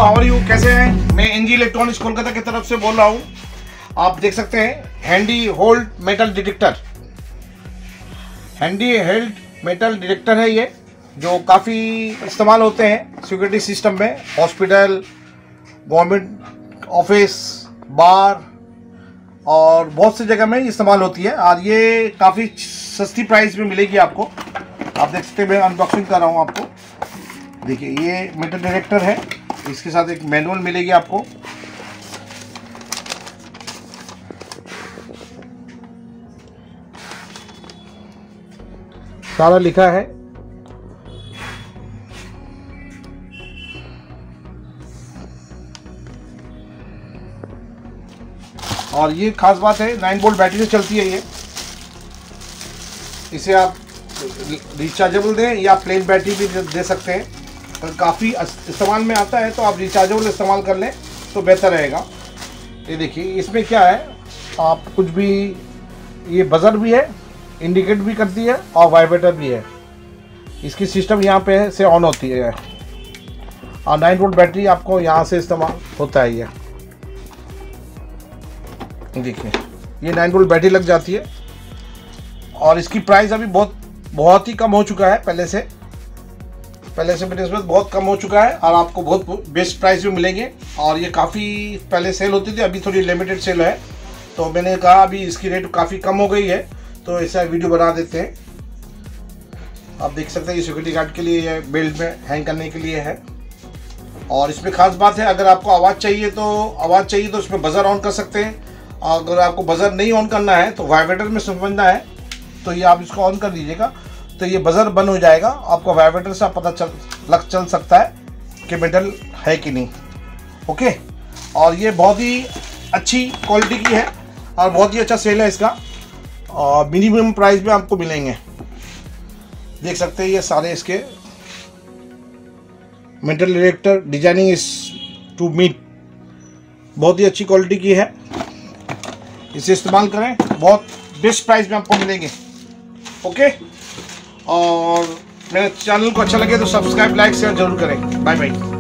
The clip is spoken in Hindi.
हाउ आर यू, कैसे हैं? मैं एनजी इलेक्ट्रॉनिक्स कोलकाता की तरफ से बोल रहा हूँ। आप देख सकते हैं handy hold metal detector. Handy held metal detector है ये, जो काफ़ी इस्तेमाल होते हैं सिक्योरिटी सिस्टम में, हॉस्पिटल, गवर्नमेंट ऑफिस, बार और बहुत सी जगह में इस्तेमाल होती है। और ये काफ़ी सस्ती प्राइस में मिलेगी आपको। आप देख सकते हैं, मैं अनबॉक्सिंग कर रहा हूँ आपको। देखिए, ये मेटल डिटेक्टर है, इसके साथ एक मैनुअल मिलेगी आपको। सारा लिखा है। और ये खास बात है, 9 वोल्ट बैटरी से चलती है ये। इसे आप रिचार्जेबल दें या प्लेन बैटरी भी दे सकते हैं। अगर काफ़ी इस्तेमाल में आता है तो आप रिचार्जेबल इस्तेमाल कर लें तो बेहतर रहेगा। ये देखिए, इसमें क्या है, आप कुछ भी, ये बजर भी है, इंडिकेट भी करती है और वाइब्रेटर भी है। इसकी सिस्टम यहाँ पे से ऑन होती है और 9 वोल्ट बैटरी आपको यहाँ से इस्तेमाल होता है। ये देखिए, ये 9 वोल्ट बैटरी लग जाती है। और इसकी प्राइस अभी बहुत ही कम हो चुका है, पहले से बनस्पत बहुत कम हो चुका है और आपको बहुत बेस्ट प्राइस में मिलेंगे। और ये काफ़ी पहले सेल होती थी, अभी थोड़ी लिमिटेड सेल है, तो मैंने कहा अभी इसकी रेट काफ़ी कम हो गई है, तो ऐसा वीडियो बना देते हैं। आप देख सकते हैं, ये सिक्योरिटी गार्ड के लिए, ये बेल्ट में हैंग करने के लिए है। और इसमें खास बात है, अगर आपको आवाज़ चाहिए तो इसमें बजर ऑन कर सकते हैं। अगर आपको बजर नहीं ऑन करना है तो वाइब्रेटर में समझना है तो ये आप इसको ऑन कर दीजिएगा, तो ये बजर बंद हो जाएगा। आपको वाइब्रेटर से पता चल सकता है कि मेटल है कि नहीं। ओके, और ये बहुत ही अच्छी क्वालिटी की है और बहुत ही अच्छा सेल है इसका, और मिनिमम प्राइस में आपको मिलेंगे। देख सकते हैं, ये सारे इसके metal detector designing is to meet, बहुत ही अच्छी क्वालिटी की है। इसे इस्तेमाल करें, बहुत बेस्ट प्राइस में आपको मिलेंगे। ओके, और मेरे चैनल को अच्छा लगे तो सब्सक्राइब, लाइक, शेयर जरूर करें। Bye bye.